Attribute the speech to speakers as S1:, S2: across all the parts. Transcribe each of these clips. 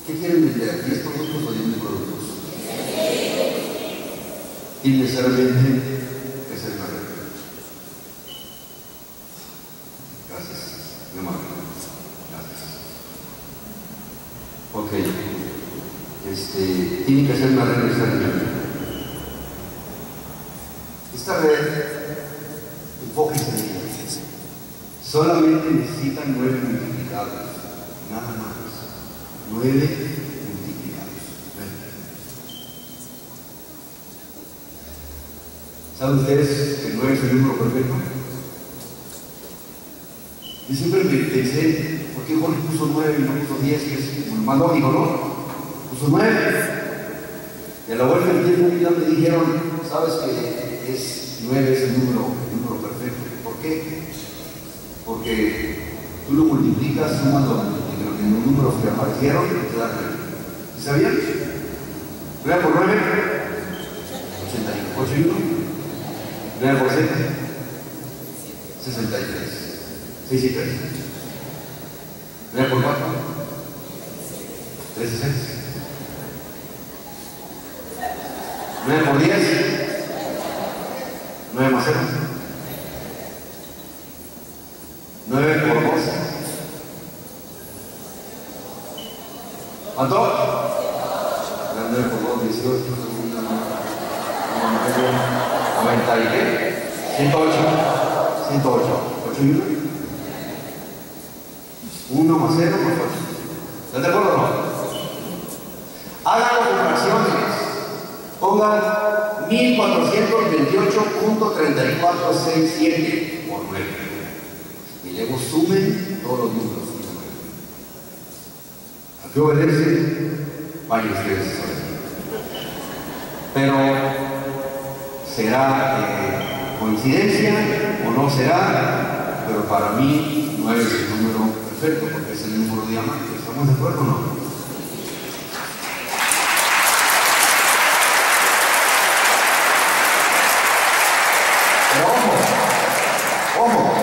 S1: ¿Qué quieren vender? ¿10 productos o 10,000 productos? Y necesariamente es el mayor. Gracias, mi amor. Gracias. Ok. Tiene que ser una red necesariamente. Esta red, enfóquense en ella. Solamente necesitan 9 multiplicados, nada más. 9 multiplicados. ¿Saben ustedes que 9 es el número perfecto? Yo siempre me pensé, ¿por qué Jorge puso 9 y no puso 10? Que es como más lógico, ¿no? Puso 9. Y a la vuelta del tiempo me dijeron, ¿sabes que 9 es el número perfecto? ¿Por qué? Porque tú lo multiplicas, sumas los números que aparecieron y te da 9. ¿Sí sabían? 9 por 9, 88 y 1. 9 por 7, 63. 6 y 3. 9 por 4, 13 y 6. 9 por 10, 9 más 0. 9 por 12. ¿Cuánto? 9 por 2, 18. 90 y qué? 108. 108. 8 y 1. 1 más 0 más 8. ¿Estás de acuerdo o no? Hagan las fracciones. Pongan 1428.3467 por 9. Y luego sumen todos los números. ¿A qué obedece? Vayan ustedes. Pero, ¿será coincidencia o no será? Pero para mí 9 es el número perfecto porque es el número diamante. ¿Estamos de acuerdo o no? Pero ojo.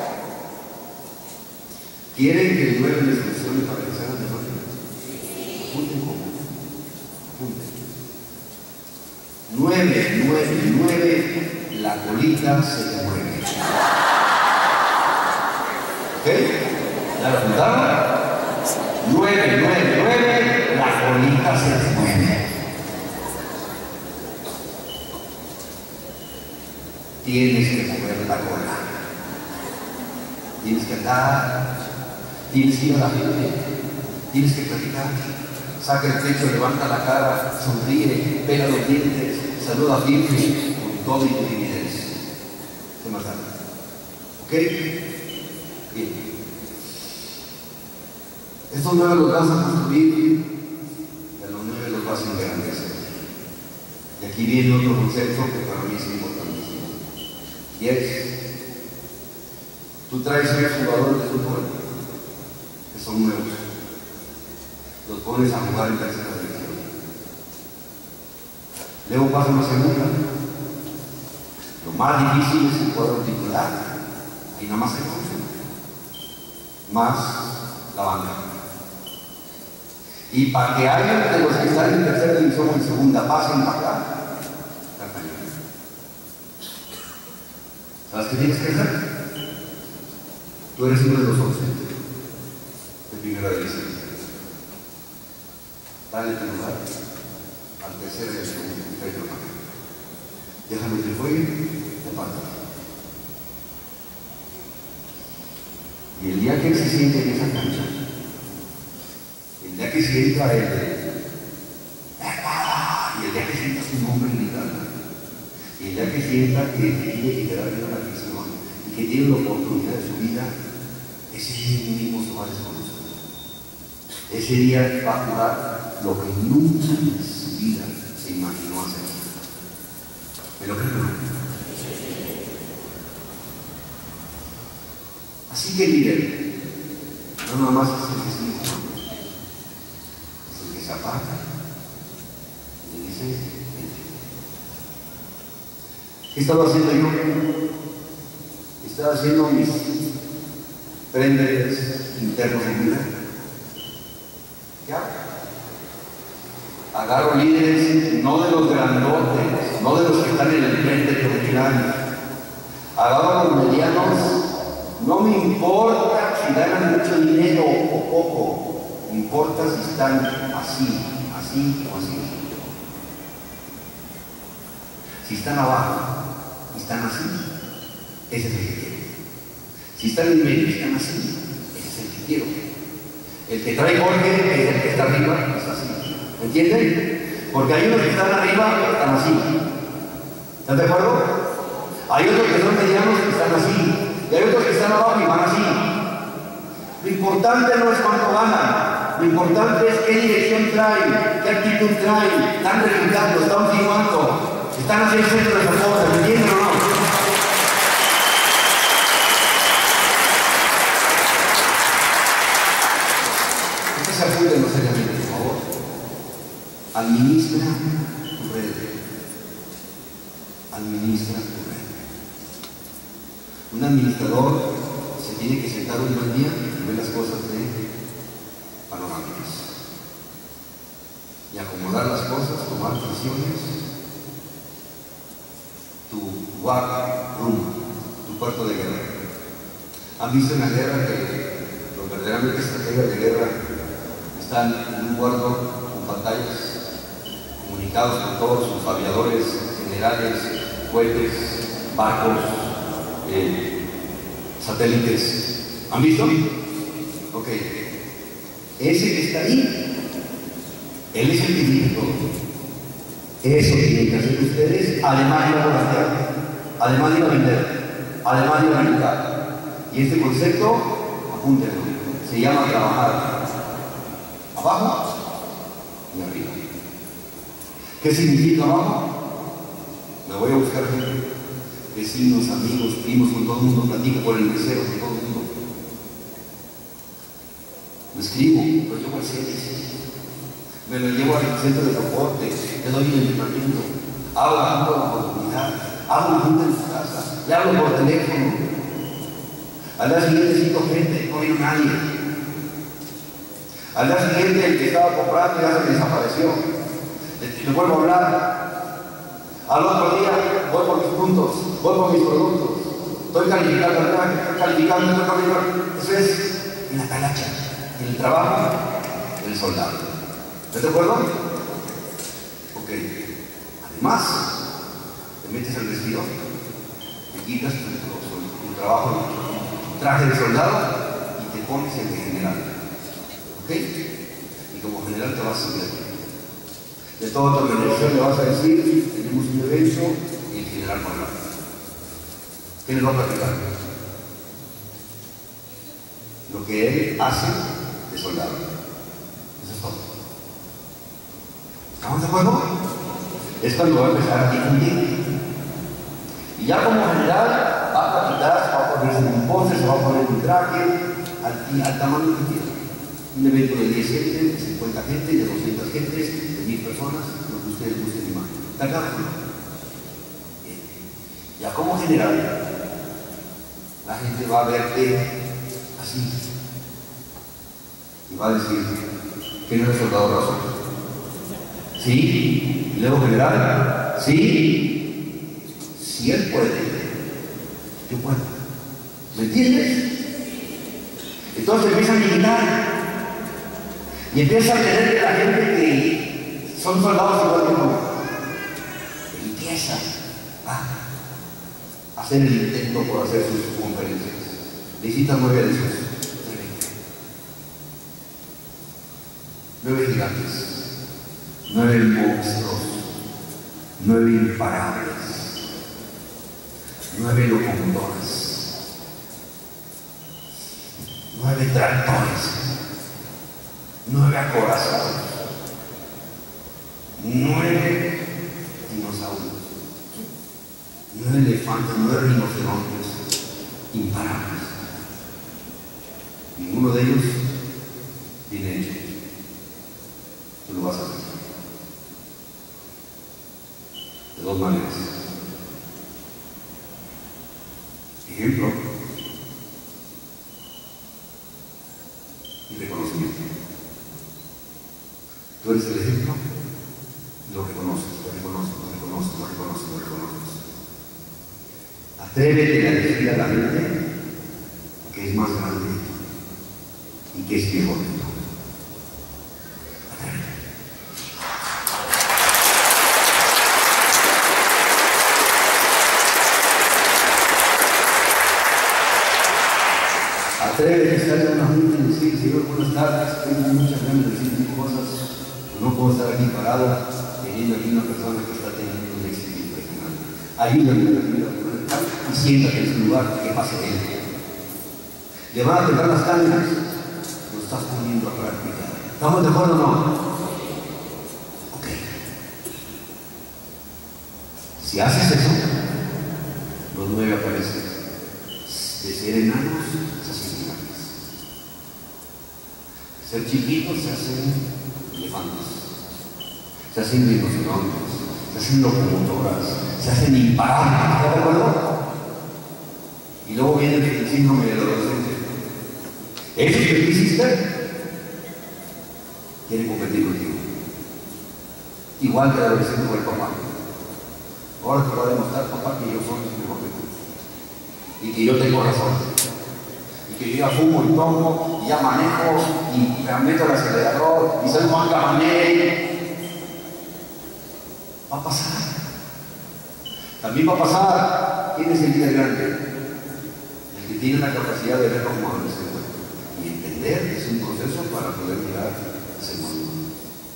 S1: ¿Quieren que el 9 les funcione para que se hagan de nuevo? Apunten como. Apunten. 9, 9, 9, la colita se mueve. ¿Ok? ¿Ya lo apuntaron? 9, 9, 9, la colita se mueve. Tienes que mover la cola. Tienes que andar. Tienes que ir a la gente. Tienes que platicar. Saca el pecho, levanta la cara, sonríe, pega los dientes, saluda firme con todo y tu timidez. ¿Qué más da? ¿Ok? Bien. Estos 9 los vas a construir y a los 9 los vas a engrandecer. Y aquí viene otro concepto que para mí es importantísimo. Y es, tú traes a los jugadores de fútbol que son nuevos. Los pones a jugar en tercera división. Luego pasa una segunda. Lo más difícil es el cuadro titular. Ahí nada más hay 11. Más la banca. Y para que alguien de los que están en tercera división o en segunda pasen para acá, está cañón. ¿Sabes qué tienes que hacer? Tú eres uno de los 11 de primera división. Dale tu lugar al tercero y al segundo, y tráetelo para acá. Déjame que juegue, te parto. Y el día que él se siente en esa cancha, el día que sienta el de y el día que sienta su nombre en la gana, y el día que sienta que tiene que quedar bien a la prisión y que tiene la oportunidad de su vida, ese día mismo se va a desconocer. Ese día va a jugar lo que nunca en su vida se imaginó hacer. ¿Me lo creen? Así que el líder no nada más es el que se hizo, es el que se aparta y dice, vente. ¿Qué estaba haciendo yo? Estaba haciendo mis frentes internos en vida. ¿Qué hago? Agarro líderes no de los grandotes, no de los que están en el frente que dirán. Agarro a los medianos, no me importa si ganan mucho dinero o poco, me importa si están así, así o así. Si están abajo y están así, ese es el que quiero. Si están en medio y están así, ese es el que quiero. El que trae Jorge es el que está arriba, está así. ¿Me entienden? Porque hay unos que están arriba y están así. ¿Están de acuerdo? Hay otros que son medianos y están así. Y hay otros que están abajo y van así. Lo importante no es cuánto ganan. Lo importante es qué dirección traen, qué actitud traen. Están resultando, están firmando. Están haciendo el centro de esa cosa. ¿Me entienden o no? No se aputen los seriamente, por favor. Administra tu red. Administra tu red. Un administrador se tiene que sentar un buen día y ver las cosas de panorámicas. Y acomodar las cosas, tomar decisiones. Tu war room, tu cuarto de guerra. ¿Han visto en la guerra que los verdaderamente estrategas de guerra están en un cuarto con pantallas, comunicados con todos sus aviadores, generales, cohetes, barcos, satélites? ¿Han visto? Ok. Ese que está ahí, él es el que dirige todo. Eso tienen que hacer ustedes, además de ir a volantear, además de ir a vender, además de ir a militar. Y este concepto, apúntenlo, se llama trabajar abajo y arriba. ¿Qué significa abajo? Me voy a buscar gente, vecinos, amigos, primos, con todo el mundo, platico por el mesero, con todo el mundo. Lo escribo, lo llevo al CEDES, me lo llevo al centro de transporte, le doy el entrenamiento, hago la junta de la oportunidad, hago la junta en su casa, le hablo por teléfono. Al día siguiente cito gente, no vino nadie. Al día siguiente el que estaba comprando ya se desapareció. Le vuelvo a hablar. Al otro día voy por mis puntos, voy por mis productos. Estoy calificando, estoy calificando. Eso es en la talacha, en el trabajo del soldado. ¿Estás de acuerdo? Ok. Además, te metes el vestido, te quitas tu trabajo, tu traje de soldado y te pones el de general. ¿Ok? Y como general te vas a subir. De toda tu organización le vas a decir, tenemos un evento y el general va a hablar. ¿Qué les va a platicar? Lo que él hace de soldado. Eso es todo. ¿Estamos de acuerdo? Es cuando va a empezar a difundir. Y ya como general va a platicar, va a ponerse un pose, se va a poner un traje al tamaño que quiera. Un evento de 10 gente, de 50 gente, de 200 gentes, de 1000 personas, lo que ustedes gusten y más. ¿Está claro? Bien. Ya como general, la gente va a verte así. Y va a decir, ¿quién es el soldado razón? ¿Sí? ¿Y luego general? ¿Sí? Si él puede, yo puedo. ¿Me entiendes? Entonces empieza a militar. Y empieza a tener la gente que son soldados igual que uno. Empieza a hacer el intento por hacer sus conferencias. Necesitan 9 de esos. 9 gigantes. 9 monstruos, 9 imparables, 9 locomotoras, 9 tractores, 9 acorazados, 9 dinosaurios, 9 elefantes, 9 rinocerontes, imparables. Ninguno de ellos viene hecho. Tú lo vas a hacer. De 2 maneras. Ejemplo y reconocimiento. ¿Tú eres el ejemplo Lo reconoces, lo reconoces, lo reconoces, lo reconoces, lo reconoces. Atrévete a decir a la mente que es más grande y que es mejor que tú. Atrévete a estar en una junta y decir, Señor, buenas tardes, tengo muchas ganas de decir mil cosas, pero no puedo estar aquí parado teniendo aquí una persona que está teniendo un éxito impresionante. Ayúdame y siéntate en su lugar, que pase él. Le van a pegar las cadenas, lo estás poniendo a práctica. ¿Estamos de acuerdo o no? Ok. Si haces eso, los 9 aparecen. De ser enanos, se hacen gigantes. De ser chiquitos, se hacen elefantes. Se hacen rinocerontes. Se hacen locomotoras. Se hacen imparables. ¿Estás de acuerdo? Y luego viene el síndrome del adolescente. Eso que tú hiciste, quiere competir contigo. Igual que el adolescente con el papá. Ahora te va a demostrar, papá, que yo soy mejor que tú. Y que yo tengo razón, y que yo ya fumo y tomo, y ya manejo, y me meto el acelerador, y soy Juan Camaney. Va a pasar. También va a pasar. ¿Quién es el líder grande? El que tiene la capacidad de ver como adolescente y entender que es un proceso para poder mirar ese mundo.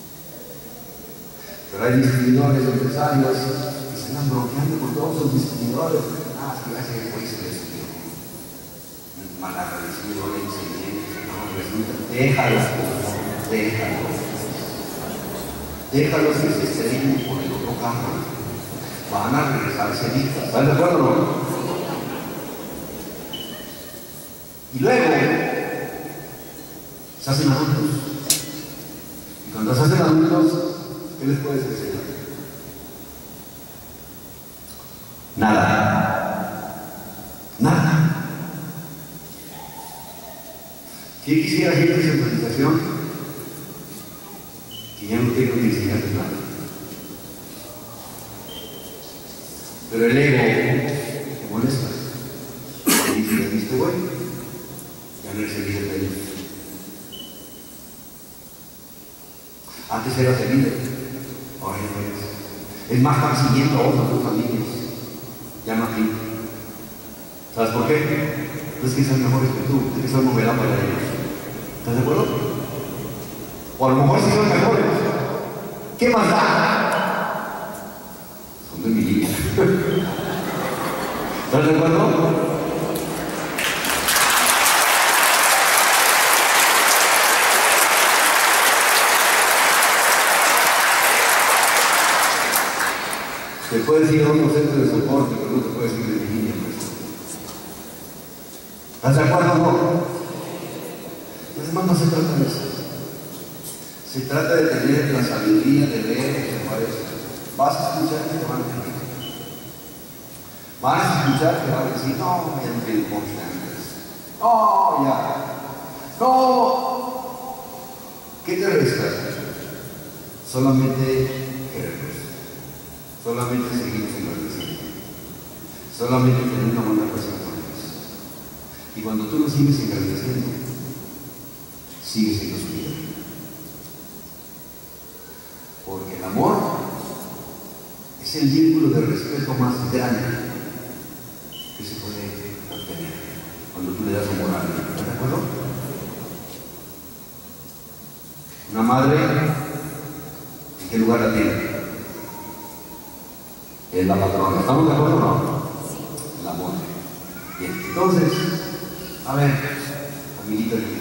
S1: Pero hay distribuidores, empresarios que se están bloqueando por todos los distribuidores. Que hace güey se les dio malagradecido, le enseñé, no, resulta, déjalos que se estrellen por el otro carro, van a regresarse listas. ¿Están de acuerdo o no? Y luego se hacen adultos, y cuando se hacen adultos, ¿qué les puedes enseñar? Nada. ¿Qué quisiera gente de centralización? Que ya no tengo que enseñarles nada. Pero el ego te molesta. Y dice, ¿viste, güey? Ya no eres el líder de ellos. Antes eras el líder, ahora ya no eres. Es más, están siguiendo a otros tus familias. Ya no a ti. ¿Sabes por qué? No es que sean mejores que tú, es que son novedad para ellos. ¿Estás de acuerdo? O a lo mejor sí son mejores. ¿Qué más da? Son de mi línea. ¿Estás de acuerdo? Te puedes ir a un centro de soporte, pero no te puedes ir de mi línea. ¿Estás de acuerdo o no? Además, no se trata de eso. Se trata de tener la sabiduría de ver lo que parece. Vas a escuchar que te van a criticar. Vas a escuchar que van a decir, no, ya no tiene confianza. No, ya. No. ¿Qué te resta? Solamente quererlos. Solamente seguir engrandeciendo. Solamente tener una buena relación con ellos. Y cuando tú lo sigues engrandeciendo, sigue siendo su vida. Porque el amor es el vínculo de respeto más grande que se puede obtener cuando tú le das amor a alguien. ¿Estás de acuerdo? Una madre, ¿en qué lugar la tiene? Es la patrona. ¿Estamos de acuerdo o no? El amor. Bien, entonces, a ver, amiguita.